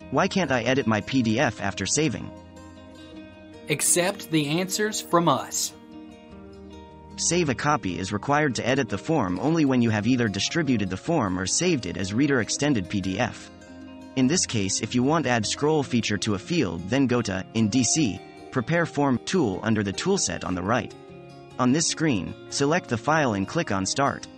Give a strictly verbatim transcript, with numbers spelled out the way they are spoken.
Why can't I edit my P D F after saving? Accept the answers from us. Save a copy is required to edit the form only when you have either distributed the form or saved it as Reader Extended P D F. In this case, if you want add scroll feature to a field, then go to, in D C, Prepare Form tool under the toolset on the right. On this screen, select the file and click on Start.